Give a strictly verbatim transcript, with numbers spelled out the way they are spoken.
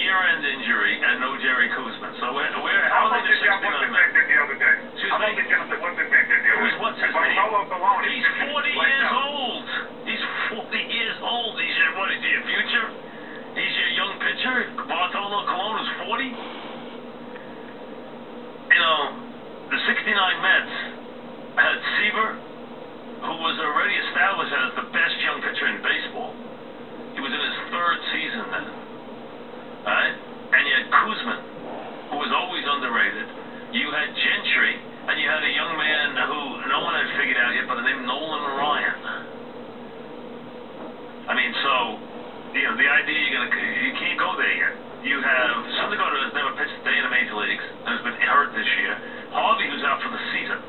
year-end injury and no Jerry Koosman. So where, where, how are they just sixty-nine men? the other day? Excuse How me? about the guy that what's his name did the other Who's day? what's his It's like name? Bartolo Colon. He's forty years old. He's forty years old. He's your, what, is he your future? He's your young pitcher? Bartolo Colon is forty? You know, the sixty-nine Mets had Seaver, who was already established as the best young pitcher in baseball. He was in his third season then. Alright? And you had Koosman, who was always underrated. You had Gentry, and you had a young man who no one had figured out yet by the name Nolan Ryan. I mean, so, you know, the idea you're gonna, you can't go there yet. You have Syndergaard, who has never pitched a day in the major leagues, and has been hurt this year. Harvey, who's out for the season.